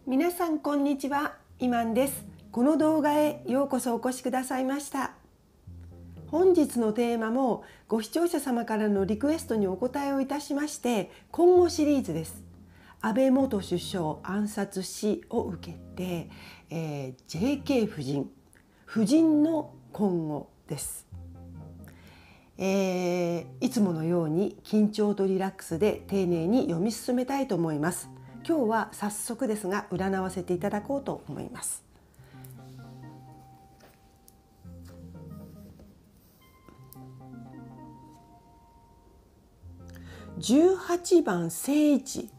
皆さんこんにちは、イマンです。この動画へようこそお越しくださいました。本日のテーマもご視聴者様からのリクエストにお答えをいたしまして、今後シリーズです。安倍元首相暗殺死を受けて、JK 夫人の今後です。いつものように緊張とリラックスで丁寧に読み進めたいと思います。今日は早速ですが占わせていただこうと思います。18番正位置。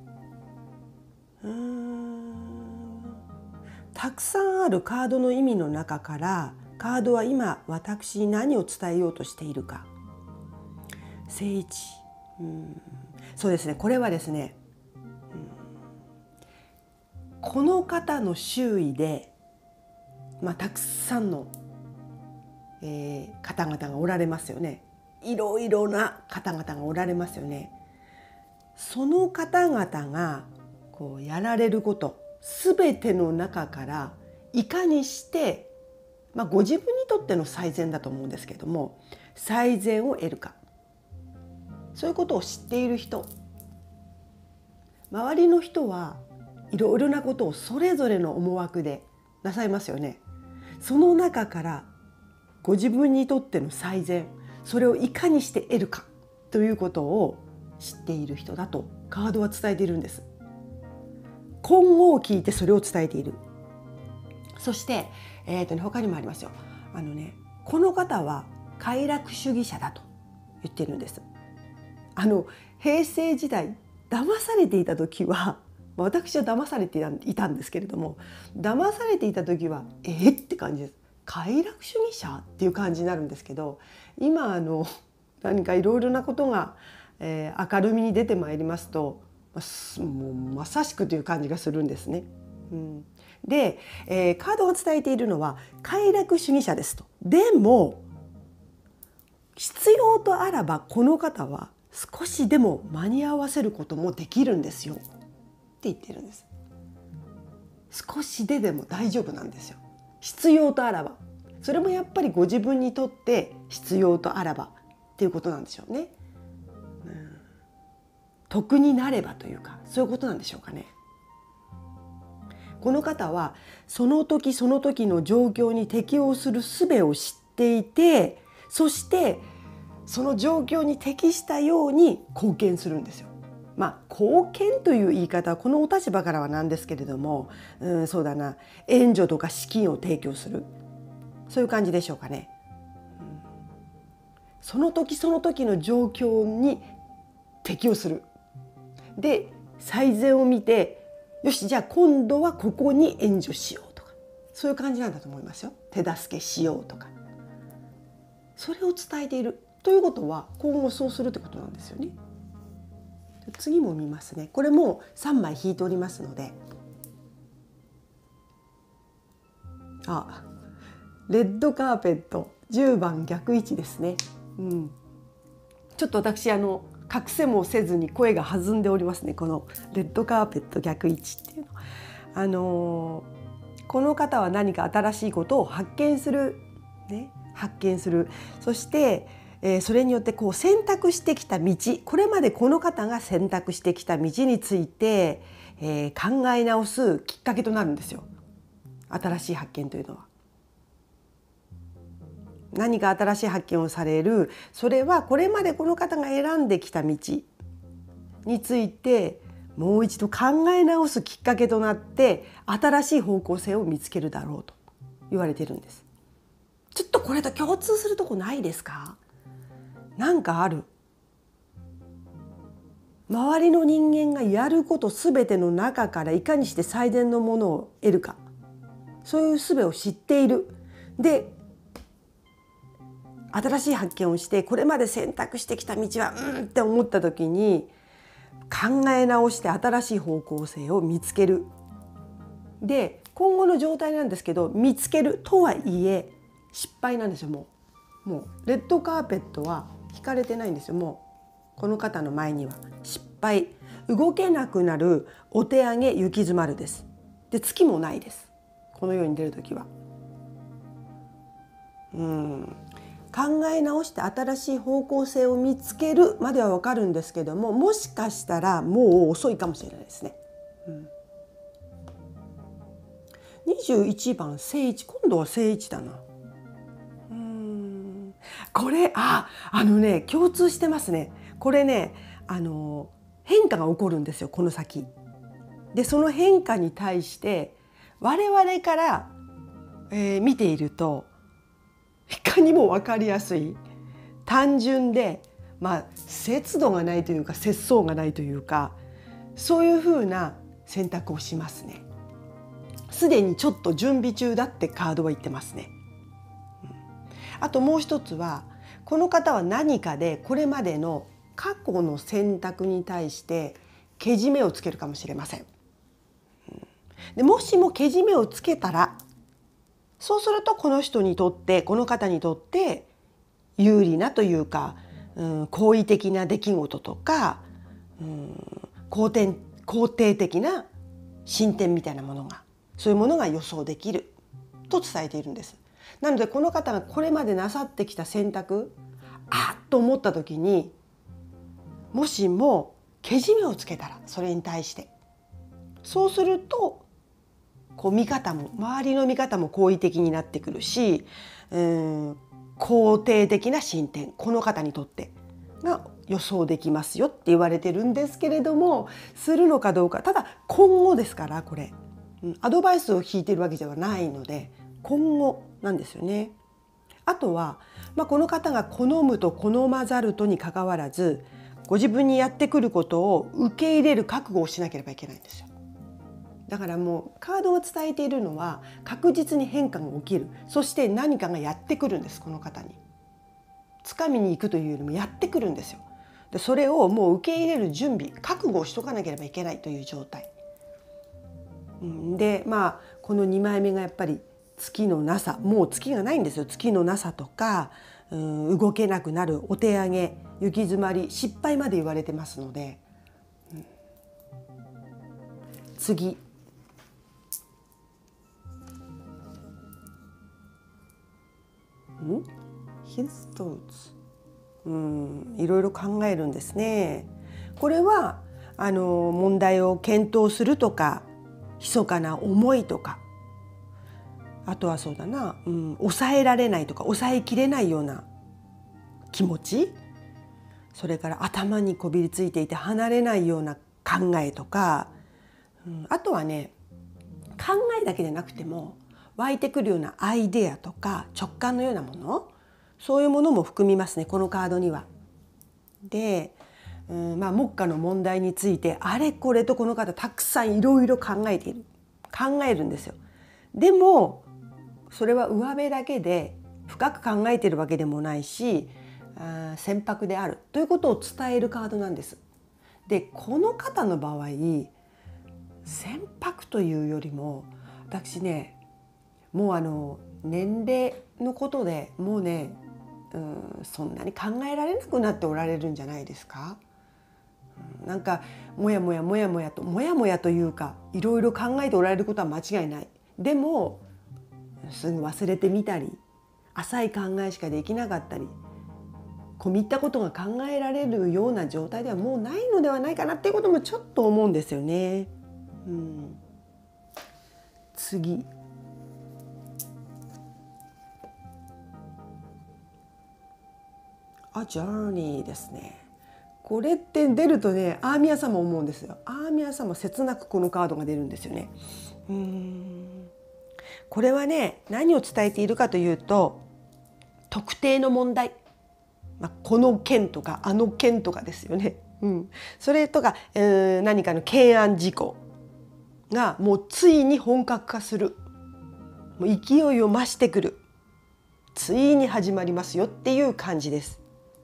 たくさんあるカードの意味の中からカードは今私に何を伝えようとしているか。正位置。そうですね、これはですね、この方の周囲で、たくさんの、方々がおられますよね。いろいろな方々がおられますよね。その方々がこうやられること、すべての中からいかにして、ご自分にとっての最善だと思うんですけれども、最善を得るか、そういうことを知っている人、周りの人はいろいろなことをそれぞれの思惑でなさいますよね。その中からご自分にとっての最善、それをいかにして得るかということを知っている人だとカードは伝えているんです。今後を聞いてそれを伝えている。そして、他にもありますよ。この方は快楽主義者だと言っているんです。平成時代騙されていた時は、私は騙されていたんですけれども、騙されていた時はって感じです。快楽主義者っていう感じになるんですけど、今何かいろいろなことが、明るみに出てまいりますと、もうまさしくという感じがするんですね。で、カードが伝えているのは快楽主義者ですと。でも必要とあらばこの方は少しでも間に合わせることもできるんですよって言ってるんです。少しでも大丈夫なんですよ。必要とあらば。それもやっぱりご自分にとって必要とあらばっていうことなんでしょうね。得になればというか、そういうことなんでしょうかね。この方はその時その時の状況に適応する術を知っていて、そしてその状況に適したように貢献するんですよ。貢献という言い方はこのお立場からはなんですけれども、そうだな、援助とか資金を提供する、そういう感じでしょうかね。その時その時の状況に適応する。で、最善を見て、よし、じゃあ今度はここに援助しようとか、そういう感じなんだと思いますよ。手助けしようとか、それを伝えているということは今後そうするってことなんですよね。次も見ますね。これも3枚引いておりますので、レッドカーペット10番逆位置ですね。ちょっと私隠せもせずに声が弾んでおりますね。このレッドカーペット逆位置っていうの、この方は何か新しいことを発見する、そして、それによって選択してきた道、これまでこの方が選択してきた道について、考え直すきっかけとなるんですよ。新しい発見というのは。何か新しい発見をされる。それはこれまでこの方が選んできた道についてもう一度考え直すきっかけとなって、新しい方向性を見つけるだろうと言われているんです。ちょっとこれと共通するとこないですか？なんかある。周りの人間がやることすべての中からいかにして最善のものを得るか、そういう術を知っている。で、新しい発見をして、これまで選択してきた道はって思った時に考え直して新しい方向性を見つける。で、今後の状態なんですけど、見つけるとはいえ失敗なんですよ。もうレッドカーペットは引かれてないんですよ。もうこの方の前には失敗、動けなくなる、お手上げ、行き詰まるです。 で月もないです。この世に出る時は。考え直して新しい方向性を見つけるまでは分かるんですけども、もしかしたらもう遅いかもしれないですね。21番正位置、今度は正位置だな。これ共通してますね。これね変化が起こるんですよ、この先で。その変化に対して我々から、見ているといかにも分かりやすい、単純で節度がないというか節操がないというか、そういうふうな選択をしますね。すでにちょっと準備中だってカードは言ってますね。あともう一つは、この方は何かでこれまでの過去の選択に対してけじめをつけるかもしれません。でもしもけじめをつけたら、そうするとこの人にとって、この方にとって有利なというか、好意的な出来事とか、肯定的な進展みたいなものが、そういうものが予想できると伝えているんです。なのでこの方がこれまでなさってきた選択、と思った時に、もしもけじめをつけたら、それに対してそうすると見方も、周りの見方も好意的になってくるし、肯定的な進展、この方にとってが予想できますよって言われてるんですけれども、するのかどうか、ただ今後ですから、これアドバイスを引いてるわけではないので今後なんですよね。あとは、この方が好むと好まざるとにかかわらず、ご自分にやってくることを受け入れる覚悟をしなければいけないんですよ。だからもうカードが伝えているのは、確実に変化が起きる、そして何かがやってくるんです。この方に掴みに行くというよりもやってくるんですよ。でそれをもう受け入れる準備、覚悟をしとかなければいけないという状態で、この2枚目がやっぱり月のなさ、もう月がないんですよ。月のなさとか、動けなくなる、お手上げ、行き詰まり、失敗まで言われてますので、次His thoughts、いろいろ考えるんですね。これは問題を検討するとか、密かな思いとか、あとはそうだな、抑えられないとか抑えきれないような気持ち、それから頭にこびりついていて離れないような考えとか、あとはね、考えだけでなくても湧いてくるようなアイデアとか直感のようなもの、そういうものも含みますね、このカードには。で、目下の問題についてあれこれとこの方たくさんいろいろ考えるんですよ。でもそれは上辺だけで深く考えているわけでもないし、船舶であるということを伝えるカードなんです。でこの方の場合、船舶というよりも、私ね、もう年齢のことでもうね、そんなに考えられなくなっておられるんじゃないですか。なんかもやもやというか、いろいろ考えておられることは間違いない。でもすぐ忘れてみたり、浅い考えしかできなかったり、込み入ったことが考えられるような状態ではもうないのではないかなっていうこともちょっと思うんですよね。次、ジャーニーですね。これって出るとね、アーミヤ様思うんですよ。アーミヤ様、切なくこのカードが出るんですよね。これはね、何を伝えているかというと、特定の問題、この件とかあの件とかですよね。それとか、何かの懸案事項がもうついに本格化する、もう勢いを増してくる、ついに始まりますよっていう感じです。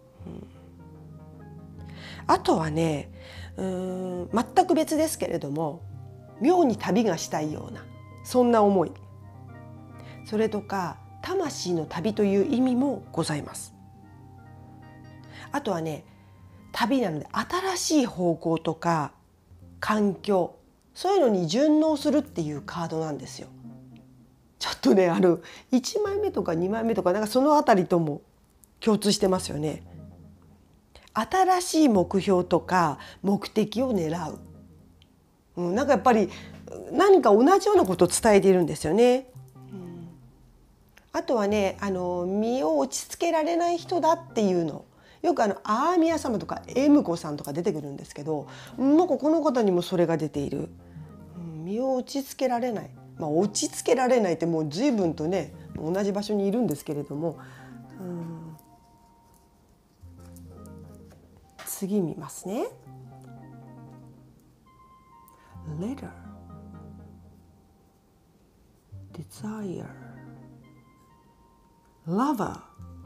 あとはね、全く別ですけれども、妙に旅がしたいような、そんな思い、それとか魂の旅という意味もございます。あとはね、旅なので新しい方向とか環境、 そういうのに順応するっていうカードなんですよ。ちょっとね1枚目とか2枚目とかなんかそのあたりとも共通してますよね。新しい目標とか目的を狙う、なんかやっぱり何か同じようなことを伝えているんですよね。あとはね身を落ち着けられない人だっていうのよくアーミヤ様とかエムコさんとか出てくるんですけど、なんかこの方にもそれが出ている。身を落ち着けられない、落ち着けられないってもう随分とね同じ場所にいるんですけれども、次見ますね。Letter, Desire, Lover。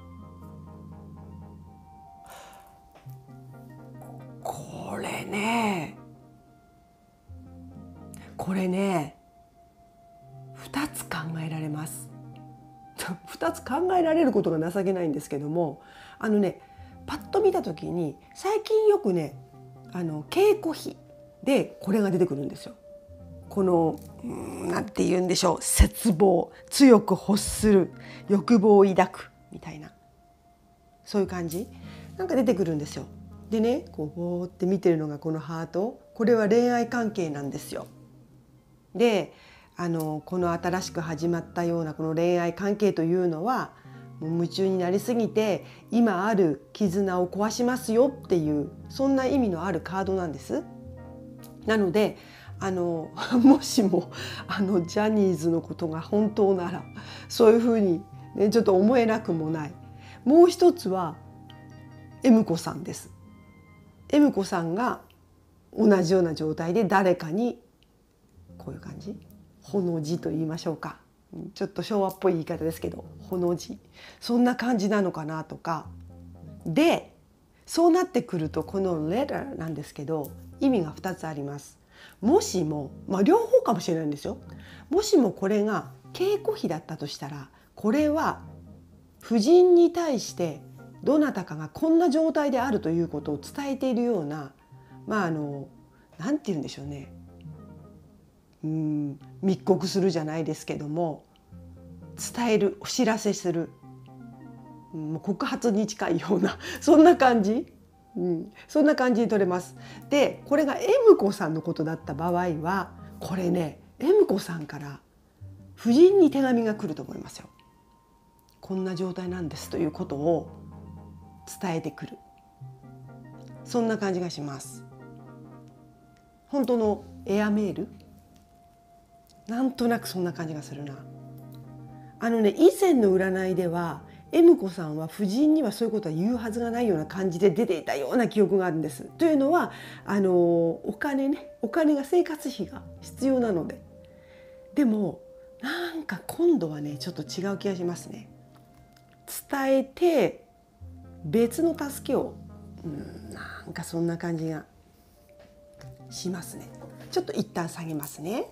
これね2つ考えられます。2つ考えられることが情けないんですけども、パッと見た時に最近よくね稽古費でこれが出てくるんですよ。このなんて言うんでしょう、絶望、強く欲する、欲望を抱くみたいな、そういう感じなんか出てくるんですよ。でねこうぼーって見てるのがこのハート、これは恋愛関係なんですよ。でこの新しく始まったようなこの恋愛関係というのはもう夢中になりすぎて今ある絆を壊しますよっていうそんな意味のあるカードなんです。なのでもしもジャニーズのことが本当ならそういうふうに、ね、ちょっと思えなくもない。もう一つはエムコさんです。エムコさんが同じような状態で誰かにこういう感じ、ほの字と言いましょうか、ちょっと昭和っぽい言い方ですけどほの字、そんな感じなのかなとかで、そうなってくるとこの letter なんですけど意味が2つあります。もしも、両方かもしれないんですよ。もしもこれが稽古費だったとしたら、これは夫人に対してどなたかがこんな状態であるということを伝えているような、なんて言うんでしょうね、密告するじゃないですけども、伝える、お知らせする、告発に近いようなそんな感じ、そんな感じに取れます。でこれがエムコさんのことだった場合は、これねエムコさんから夫人に手紙が来ると思いますよ。こんな状態なんですということを伝えてくる、そんな感じがします。本当のエアメール、なんとなくそんな感じがするな。以前の占いではエムコさんは夫人にはそういうことは言うはずがないような感じで出ていたような記憶があるんです。というのはお金が、生活費が必要なので。でもなんか今度はねちょっと違う気がしますね。伝えて別の助けを、なんかそんな感じがしますね。ちょっと一旦下げますね。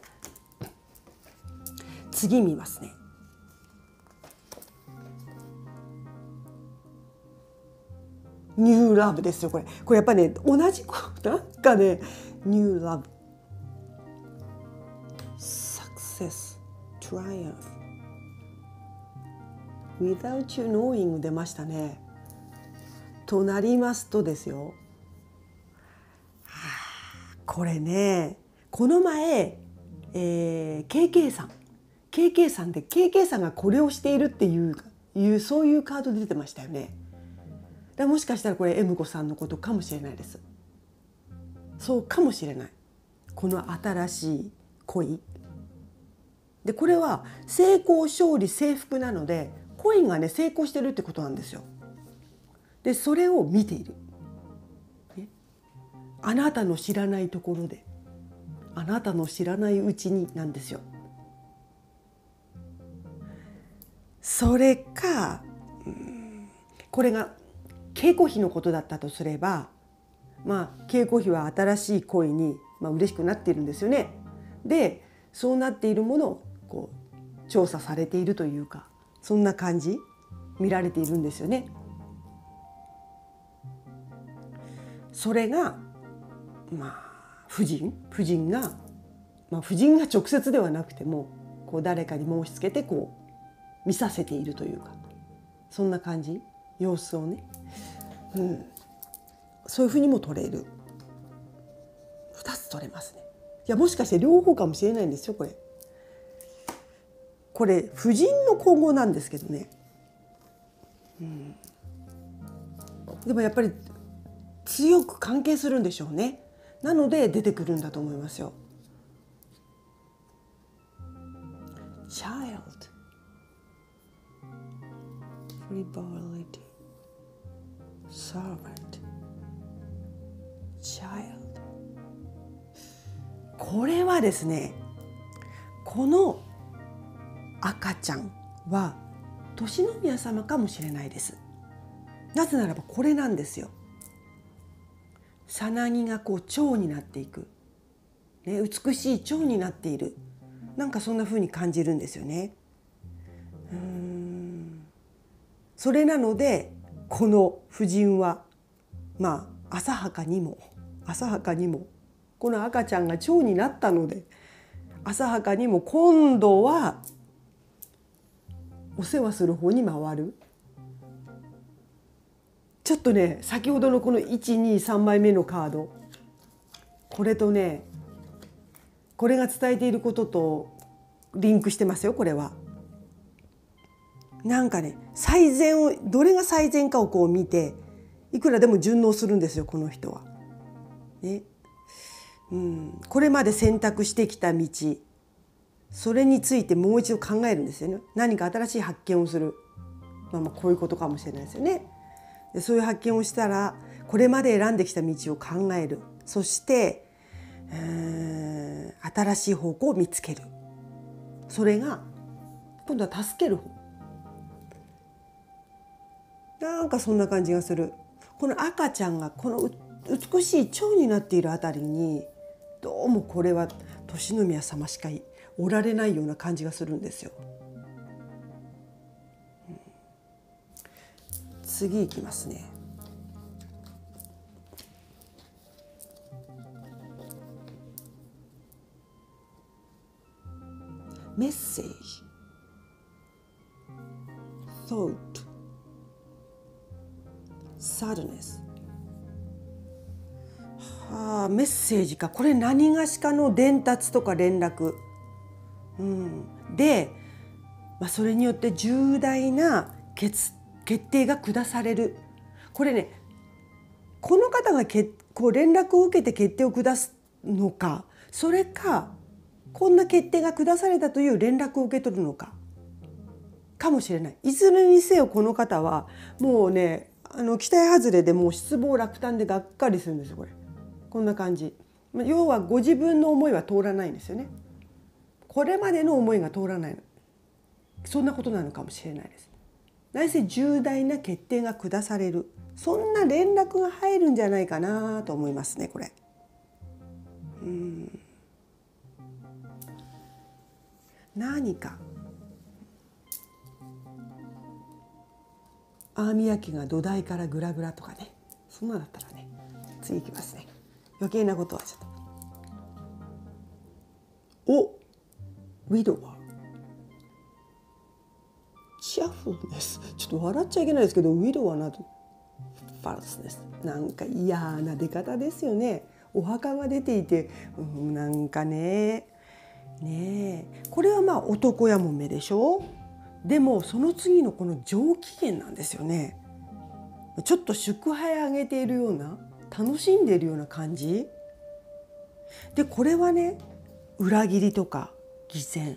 次見ますね。ニューラブですよ。これやっぱね同じなんかねニューラブ、サクセス、トライアンフ、without you knowing 出ましたね。となりますとですよ、これねこの前、KK さんで KK さんがこれをしているっていうそういうカードで出てましたよね。もしかしたらこれエムコさんのことかもしれないです。そうかもしれない。この新しい恋で、これは成功、勝利、征服なので恋がね成功してるってことなんですよ。でそれを見ている、あなたの知らないところで、あなたの知らないうちになんですよ。それか、これが稽古費のことだったとすれば、稽古費は新しい恋に、嬉しくなっているんですよね。でそうなっているものをこう調査されているというか、そんな感じ見られているんですよね。それが夫人が夫人が直接ではなくてもこう誰かに申し付けてこう見させているというか、そんな感じ、様子をね、そういうふうにも取れる。2つ取れますね。いや、もしかして両方かもしれないんですよ。これ夫人の皇后なんですけどね、でもやっぱり強く関係するんでしょうね。なので出てくるんだと思いますよ。Child, frivolity, servant, child。これはですね、この赤ちゃんは敬宮様かもしれないです。なぜならばこれなんですよ。さなぎがこう蝶になっていく、ね、美しい蝶になっている、なんかそんな風に感じるんですよね。それなのでこの婦人は浅はかにもこの赤ちゃんが蝶になったので、浅はかにも今度はお世話する方に回る。ちょっとね、先ほどのこの123枚目のカード、これとね、これが伝えていることとリンクしてますよ。これはなんかね、最善を、どれが最善かをこう見ていくらでも順応するんですよ、この人は。ね、これまで選択してきた道、それについてもう一度考えるんですよね。何か新しい発見をする、こういうことかもしれないですよね。でそういう発見をしたら、これまで選んできた道を考える。そして新しい方向を見つける。それが今度は助ける方。なんかそんな感じがする。この赤ちゃんがこの美しい蝶になっているあたりに、どうもこれは敬宮様しかおられないような感じがするんですよ。次いきますね。メッセージ、thought、sadness。メッセージか。これ何がしかの伝達とか連絡、で、それによって重大な決定が下される。これね、この方がこう連絡を受けて決定を下すのか、それかこんな決定が下されたという連絡を受け取るのかかもしれない。いずれにせよこの方はもうね、期待外れでもう失望落胆でがっかりするんですよ。こんな感じ。要はご自分の思いは通らないんですよね。これまでの思いが通らないの。そんなことなのかもしれないです。何せ重大な決定が下される、そんな連絡が入るんじゃないかなと思いますね、これ。何かアーミヤ家が土台からグラグラとかね、そんなだったらね、次いきますね。余計なことはちょっと。ウィドワー、チアフルネス。ちょっと笑っちゃいけないですけど、ウィドワーなどファルスネス、なんか嫌な出方ですよね。お墓が出ていて、なんかねこれは男やもめでしょ。でもその次のこの上機嫌なんですよね。ちょっと祝杯あげているような、楽しんでいるような感じで、これはね、裏切りとか偽善、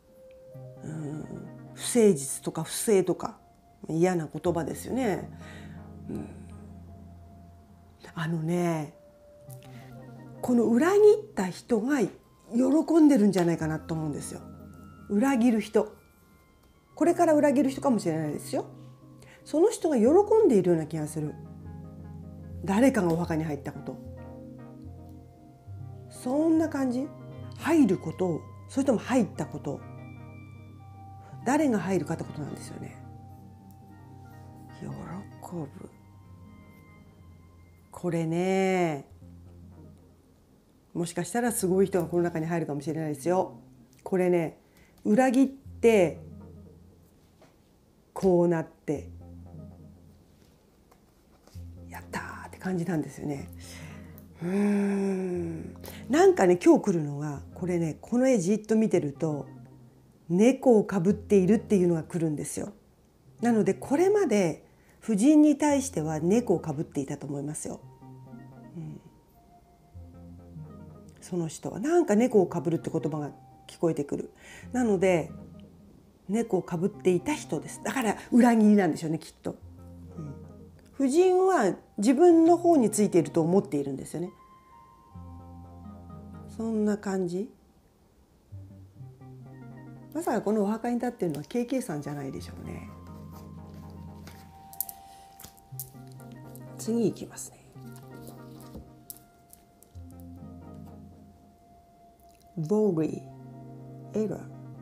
不誠実とか不正とか嫌な言葉ですよね。この裏切った人が喜んでるんじゃないかなと思うんですよ。裏切る人、これから裏切る人かもしれないですよ。その人が喜んでいるような気がする。誰かがお墓に入ったこと、そんな感じ。入ること、それとも入ったこと、誰が入るかってことなんですよね。喜ぶ。これね、 もしかしたらすごい人がこの中に入るかもしれないですよ。これね、裏切ってこうなってやったーって感じなんですよね。なんかね、今日来るのがこれね、この絵じっと見てると猫をかぶっているっていうのが来るんですよ。なのでこれまで夫人に対しては猫をかぶっていたと思いますよ。その人はなんか猫をかぶるって言葉が聞こえてくる。なので猫をかぶっていた人です。だから裏切りなんでしょうね、きっと。夫人は自分の方についていると思っているんですよね。そんな感じ。まさかこのお墓に立っているのは KK さんじゃないでしょうね。次いきますね。Worry, error,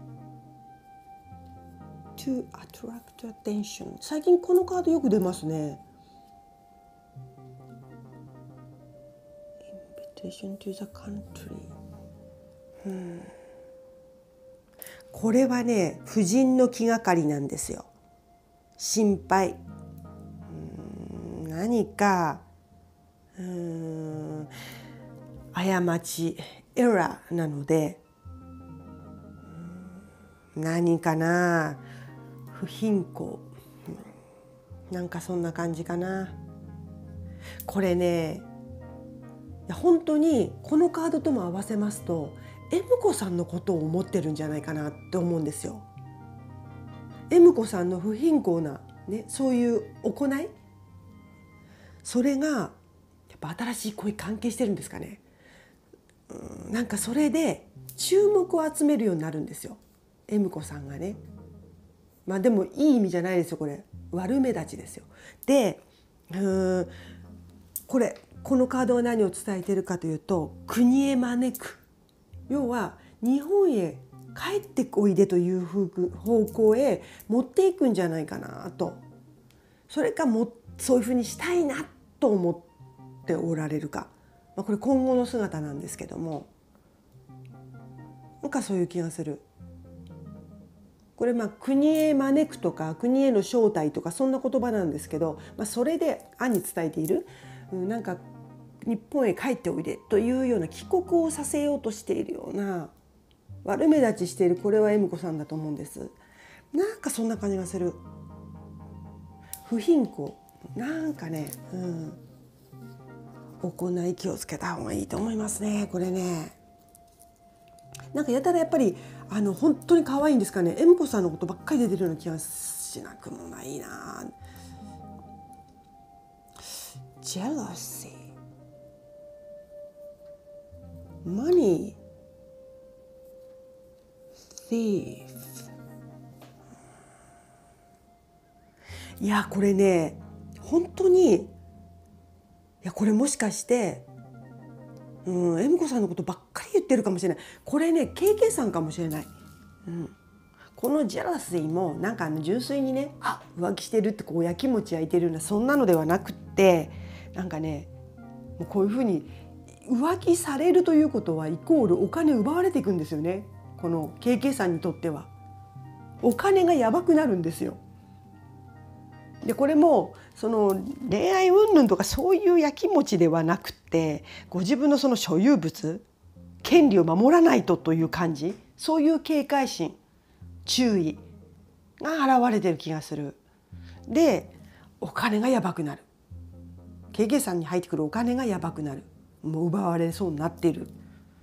to attract attention。最近このカードよく出ますね。Invitation to the country。これはね、夫人の気がかりなんですよ。心配。何か過ち、エラーなので、何かな、不貧困、なんかそんな感じかな。これね、本当にこのカードとも合わせますとエムコさんのことを思ってるんじゃないかなって思うんですよ。エムコさんの不貧困な、ね、そういう行い、それがやっぱ新しい恋関係してるんですかね。なんかそれで注目を集めるようになるんですよ、エムコさんがね。まあでもいい意味じゃないですよ、これ悪目立ちですよ。でこのカードは何を伝えているかというと、国へ招く、要は日本へ帰っておいでという方向へ持っていくんじゃないかなと。それかそういうふうにしたいなと思っておられるか、これ今後の姿なんですけども、なんかそういう気がする。これ国へ招くとか国への招待とかそんな言葉なんですけど、それで暗に伝えている、なんか日本へ帰っておいでというような帰国をさせようとしているような、悪目立ちしている、これは恵美子さんだと思うんです。なんかそんな感じがする。不貧困、なんかね、行い気をつけた方がいいと思いますね、これね。なんかやたらやっぱり本当に可愛いんですかね、恵美子さんのことばっかり出てるような気がしなくもないな。Jealousy、Money、Thief。いやこれね、本当に、いやこれもしかして恵美子さんのことばっかり言ってるかもしれない。これね KK さんかもしれない。このジェラスイもなんか純粋にね、浮気してるってこうやきもち焼いてるような、そんなのではなくって、なんかね、もうこういうふうに浮気されるということはイコールお金奪われていくんですよね。この KK さんにとってはお金がやばくなるんですよ。でこれもその恋愛云々とかそういうやきもちではなくって、ご自分のその所有物、権利を守らないとという感じ、そういう警戒心、注意が現れてる気がする。でお金がやばくなる、KK さんに入ってくるお金がやばくなる、もう奪われそうになっている。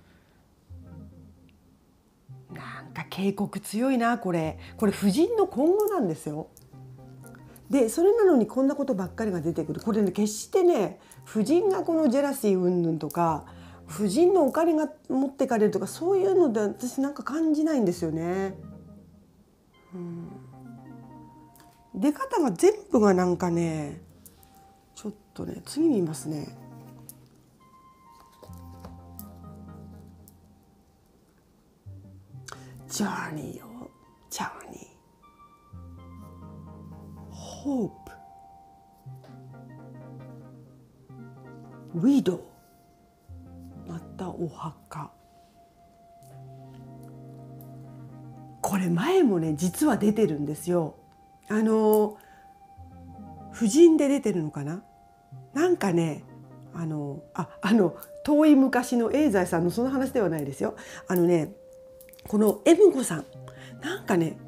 なんか警告強いな、これ夫人の今後なんですよ。でそれなのにこんなことばっかりが出てくる。これね、決してね、夫人がこのジェラシー云々とか、夫人のお金が持ってかれるとか、そういうので私なんか感じないんですよね。出方が全部がなんかね、ちょっとね、次見ますね。ジャーニーよ、ジャーニー。ホープ、ウィドウ、またお墓。これ前もね実は出てるんですよ。婦人で出てるのかな。なんかね遠い昔の永在さんのその話ではないですよ。このエムコさんなんかね、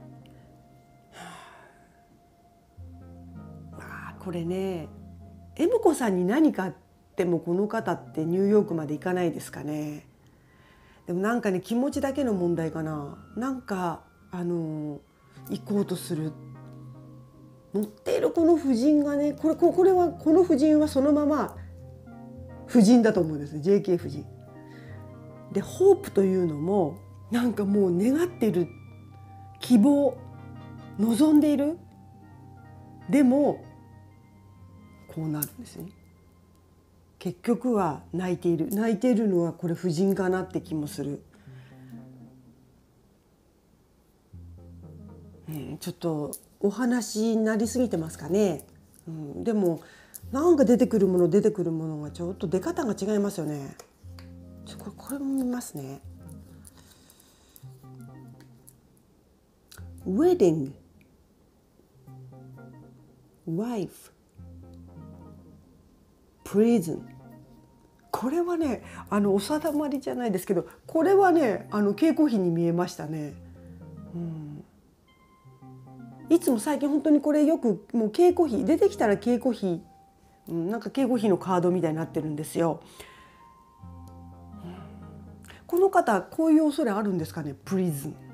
これねエムコさんに何かあってもこの方ってニューヨークまで行かないですかね。でもなんかね気持ちだけの問題かな。なんか行こうとする乗っているこの婦人がねこの婦人はそのまま婦人だと思うんですね。 JK 婦人でホープというのもなんかもう願っている希望望んでいるでもこうなるんですね。結局は泣いているのはこれ婦人かなって気もする。ちょっとお話になりすぎてますかね。でもなんか出てくるものがちょっと出方が違いますよね。これも見ますね。Wedding Wife Prison。これはねお定まりじゃないですけどこれはね稽古費に見えましたね。いつも最近本当にこれよくもう稽古費出てきたら稽古費、なんか稽古費のカードみたいになってるんですよ。この方こういう恐れあるんですかね。プリズン。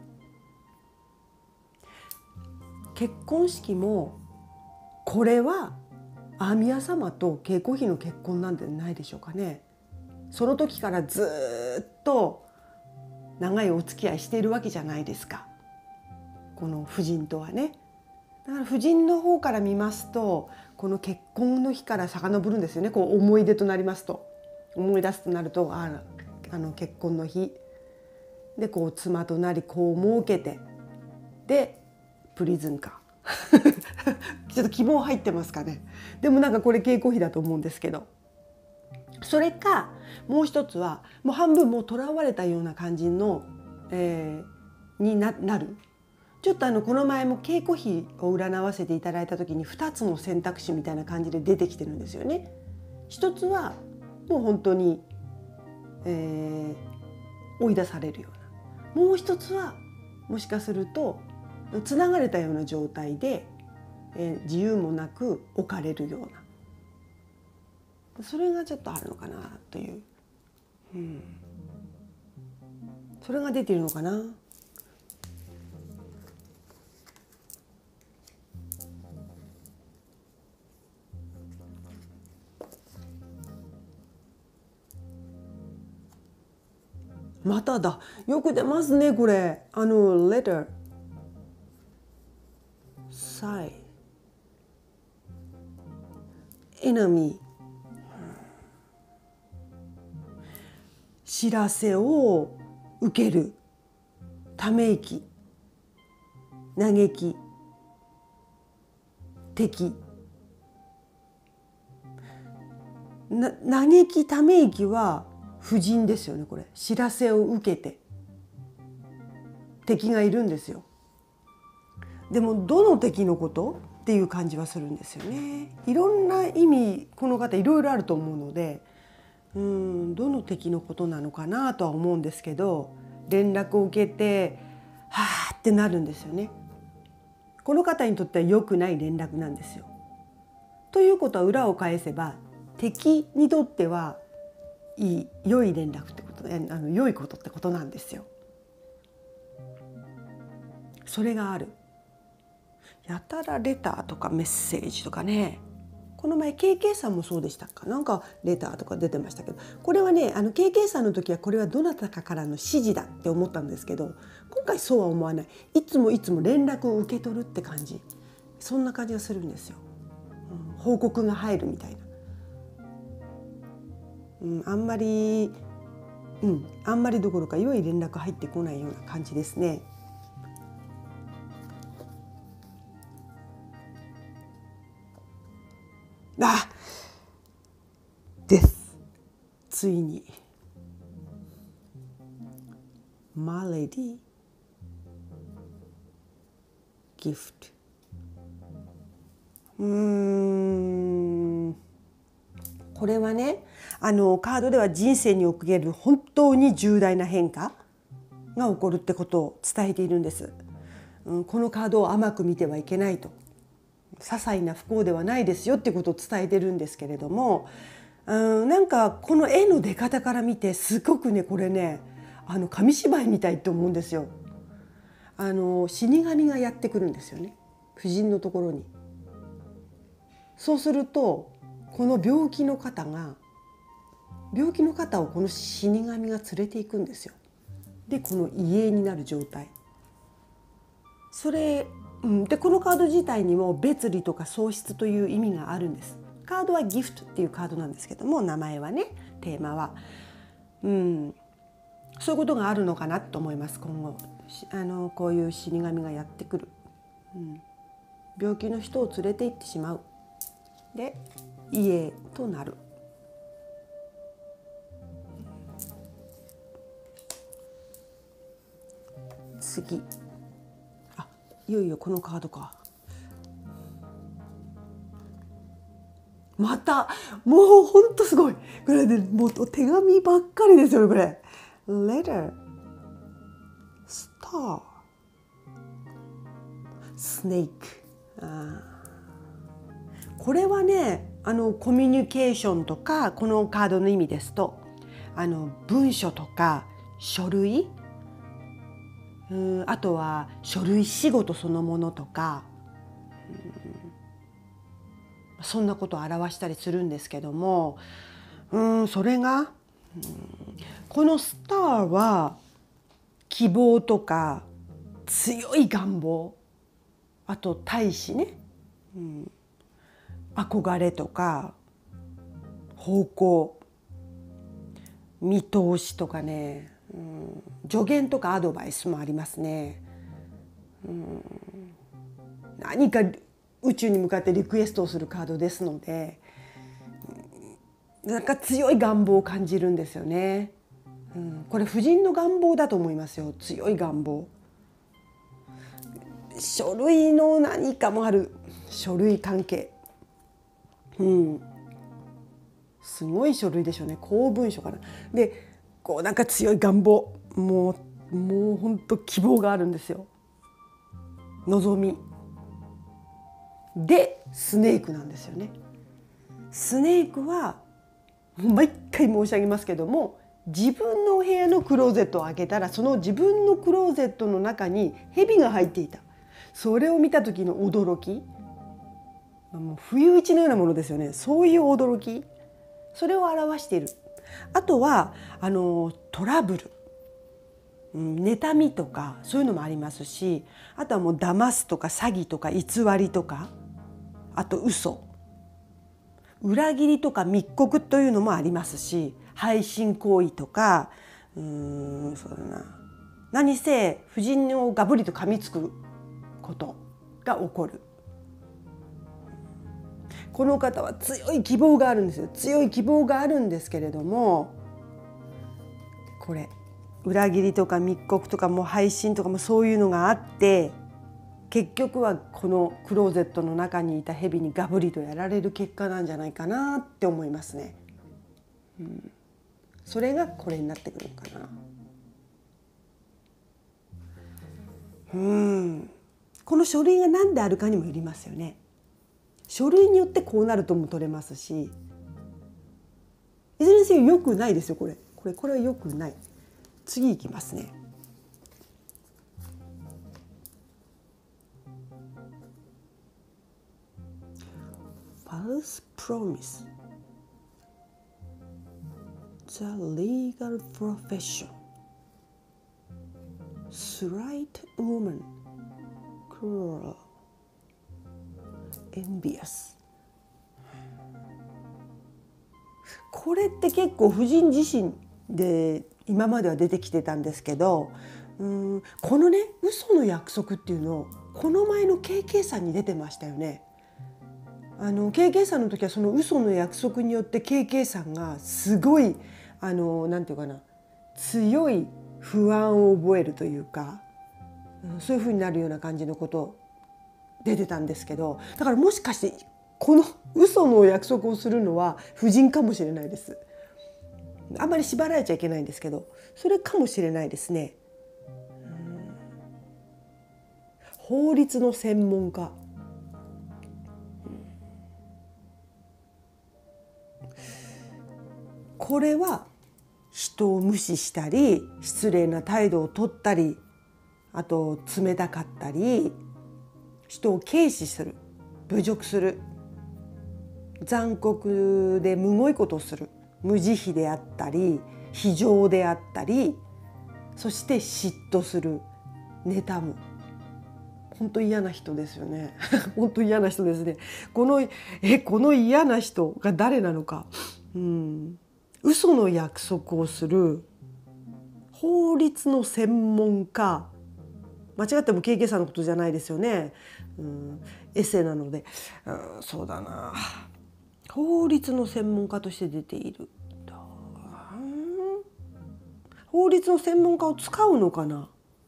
結婚式もこれは阿弥陀様と稽古費の結婚なんてないでしょうかね。その時からずっと長いお付き合いしているわけじゃないですか、この婦人とはね。だから婦人の方から見ますとこの結婚の日から遡るんですよね。こう思い出となりますと思い出すとなると結婚の日でこう妻となり子を設けてでプリズンかちょっと希望入ってますかね。でもなんかこれ稽古費だと思うんですけど、それかもう一つはもう半分もう囚われたような感じの、になる。ちょっとこの前も稽古費を占わせていただいた時に2つの選択肢みたいな感じで出てきてるんですよね。一つはもう本当に、追い出されるような、もう一つはもしかするとつながれたような状態で、自由もなく置かれるような、それがちょっとあるのかなという、それが出ているのかな。まただ、よく出ますねこれ。letter side enemy、 知らせを受ける、ため息、嘆き、敵。嘆きため息は婦人ですよね。これ知らせを受けて敵がいるんですよ。でもどの敵のことっていう感じはするんですよね。いろんな意味この方いろいろあると思うので、どの敵のことなのかなとは思うんですけど、連絡を受けてはーってなるんですよね。この方にとっては良くない連絡なんですよ。ということは裏を返せば敵にとって良い連絡ってことで良いことってことなんですよ。それがある。やたらレターとかメッセージとかね、この前 KK さんもそうでしたか、なんかレターとか出てましたけど、これはねKK さんの時はこれはどなたかからの指示だって思ったんですけど、今回そうは思わない。いつも連絡を受け取るって感じ、そんな感じがするんですよ。報告が入るみたいな。あんまりどころか良い連絡入ってこないような感じですね。です。ついに malady gift。これはね、カードでは人生における本当に重大な変化が起こるってことを伝えているんです。このカードを甘く見てはいけないと、些細な不幸ではないですよってことを伝えてるんですけれども、なんかこの絵の出方から見てすごくね、これね、紙芝居みたいって思うんですよ。死神がやってくるんですよね、夫人のところに。そうするとこの病気の方をこの死神が連れていくんですよ。でこの遺影になる状態、それ、でこのカード自体にも別離とか喪失という意味があるんです。カードはギフトっていうカードなんですけども、名前はね、テーマは、そういうことがあるのかなと思います。今後こういう死神がやってくる、病気の人を連れて行ってしまう、で遺影となる。次、いよいよこのカードか。またもうほんとすごい、これね、もう手紙ばっかりですよね、これ。Letter Star Snake。これはね、コミュニケーションとか、このカードの意味ですと文書とか書類、あとは書類仕事そのものとか、そんなことを表したりするんですけども、それが、このスターは希望とか強い願望、あと大志ね、憧れとか方向、見通しとかね、助言とかアドバイスもありますね。何か宇宙に向かってリクエストをするカードですので、なんか強い願望を感じるんですよね。これ夫人の願望だと思いますよ。強い願望、書類の何かもある、書類関係、すごい書類でしょうね。公文書かな。でこうなんか強い願望、もう本当希望があるんですよ。望みでスネークなんですよね。スネークは毎回申し上げますけども、自分のお部屋のクローゼットを開けたら、その自分のクローゼットの中に蛇が入っていた。それを見た時の驚き、もう不意打ちのようなものですよね。そういう驚き、それを表している。あとはトラブル、妬みとかそういうのもありますし、あとはもう騙すとか詐欺とか偽りとか、あと嘘、裏切りとか密告というのもありますし、背信行為とか、そうだな、何せ夫人をガブリと噛みつくことが起こる。この方は強い希望があるんですよ。強い希望があるんですけれども、これ裏切りとか密告とかも背信とかもそういうのがあって、結局はこのクローゼットの中にいた蛇にガブリとやられる結果なんじゃないかなって思いますね。それがこれになってくるのかな。この書類が何であるかにもよりますよね。書類によってこうなるとも取れますし、いずれにせよ良くないですよ。これは良くない。次いきますね。False promise, the legal profession, slight woman, cruel, envious。これって結構夫人自身で今までは出てきてたんですけど、このね、嘘の約束っていうのをこの前の KK さんに出てましたよね。KK さんの時はその嘘の約束によって KK さんがすごいなんていうかな、強い不安を覚えるというか、そういうふうになるような感じのこと出てたんですけど、だからもしかしてこの嘘の約束をするのは夫人かもしれないです。あんまり縛られちゃいけないんですけど、それかもしれないですね。法律の専門家、これは人を無視したり失礼な態度をとったり、あと冷たかったり、人を軽視する、侮辱する、残酷でむごいことをする、無慈悲であったり非情であったり、そして嫉妬する、妬む。本当嫌な人ですよね。本当嫌な人ですね。この嫌な人が誰なのか。嘘の約束をする法律の専門家、間違っても経験者のことじゃないですよね。エッセイなので、そうだな、法律の専門家として出ている。法律の専門家を使うのかな。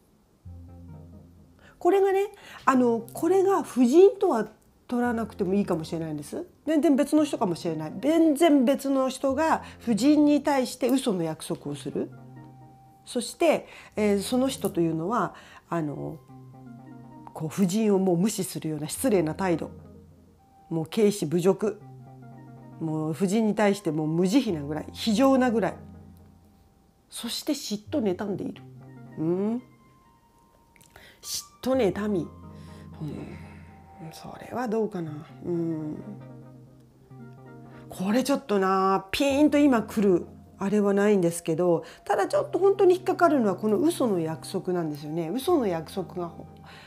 これがね、これが夫人とは取らなくてもいいかもしれないんです。全然別の人かもしれない。全然別の人が夫人に対して嘘の約束をする。そして、その人というのはこう夫人をもう無視するような失礼な態度、もう軽視侮辱、もう夫人に対してもう無慈悲なぐらい、非情なぐらい、そして嫉妬妬んでいる。嫉妬妬み、それはどうかな。これちょっとな、ピーンと今来るあれはないんですけど、ただちょっと本当に引っかかるのはこの嘘の約束なんですよね。嘘の約束が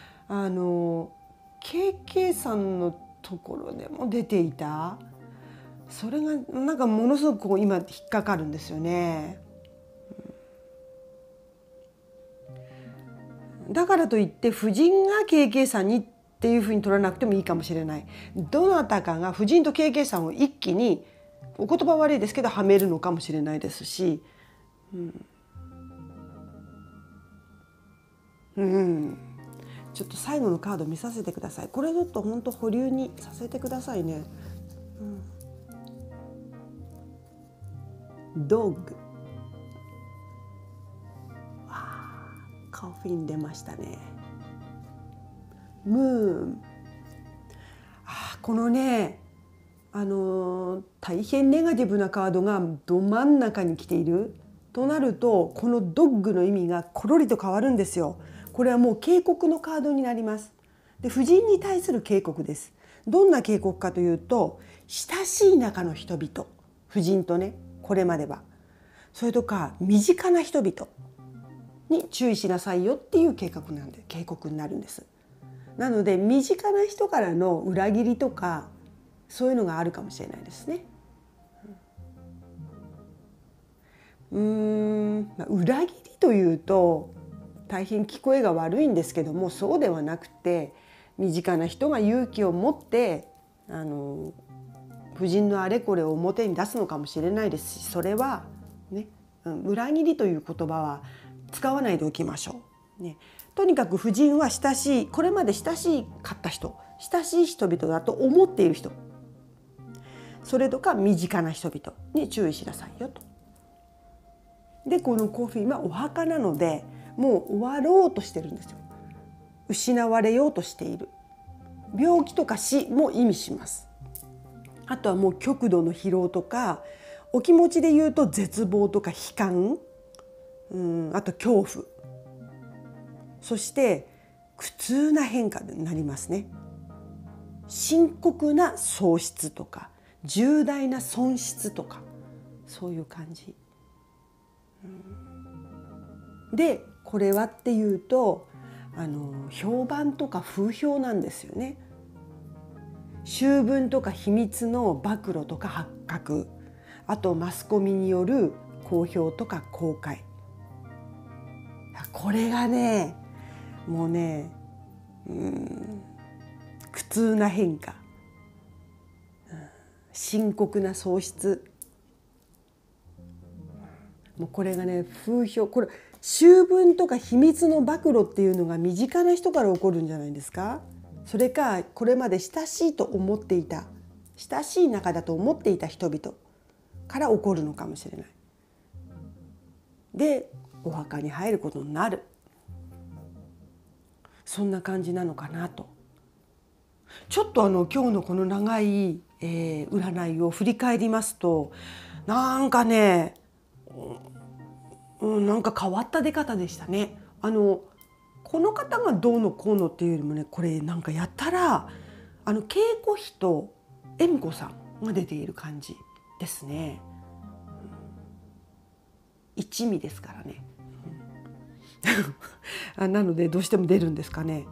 KK さんのところでも出ていた。それがなんかものすごく今引っかかるんですよね。だからといって夫人が KK さんにっていうふうに取らなくてもいいかもしれない。どなたかが夫人と KK さんを一気に、お言葉悪いですけどはめるのかもしれないですし、ちょっと最後のカード見させてください。これちょっと本当保留にさせてくださいね。ドッグ、カフィン出ましたね。ムーン、このね、大変ネガティブなカードがど真ん中に来ているとなると、このドッグの意味がコロリと変わるんですよ。これはもう警告のカードになります。で、夫人に対する警告です。どんな警告かというと、親しい仲の人々、夫人とね、これまでは、それとか身近な人々に注意しなさいよっていう警告になるんです。なので身近な人からの裏切りとかそういうのがあるかもしれないですね。裏切りというと大変聞こえが悪いんですけども、そうではなくて、身近な人が勇気を持って夫人のあれこれを表に出すのかもしれないですし、それはね、裏切りという言葉は使わないでおきましょう。ね、とにかく夫人は親しい、これまで親しかった人、親しい人々だと思っている人、それとか身近な人々に注意しなさいよと。で、このコフィンはお墓なので、もう終わろうとしてるんですよ。失われようとしている。病気とか死も意味します。あとはもう極度の疲労とか、お気持ちで言うと絶望とか悲観、あと恐怖、そして苦痛な変化になりますね。深刻な喪失とか重大な損失とか、そういう感じ。で、これはっていうと評判とか風評なんですよね。醜聞とか秘密の暴露とか発覚、あとマスコミによる公表とか公開、これがね、もうね、苦痛な変化、深刻な喪失、もうこれがね、風評、これ醜聞とか秘密の暴露っていうのが身近な人から起こるんじゃないですか。それかこれまで親しいと思っていた、親しい仲だと思っていた人々から起こるのかもしれない。でお墓に入ることになる、そんな感じなのかなと。ちょっと今日のこの長い、占いを振り返りますと、なんかね、なんか変わった出方でしたね。この方がどうのこうのっていうよりもね、これなんかやったら恵子妃と恵美子さんが出ている感じですね。一味ですからね。なのでどうしても出るんですかね。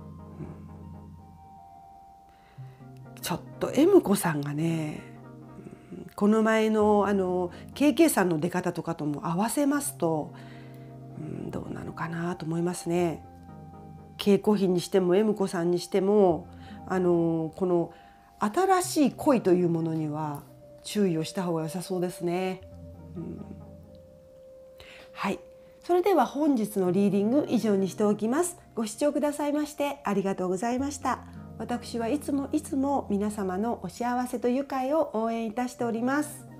ちょっと恵美子さんがね、この前のKK さんの出方とかとも合わせますと、どうなのかなと思いますね。恵子妃にしても恵美子さんにしてもこの新しい恋というものには注意をした方が良さそうですね。はい、それでは本日のリーディング以上にしておきます。ご視聴くださいましてありがとうございました。私はいつも皆様のお幸せと愉快を応援いたしております。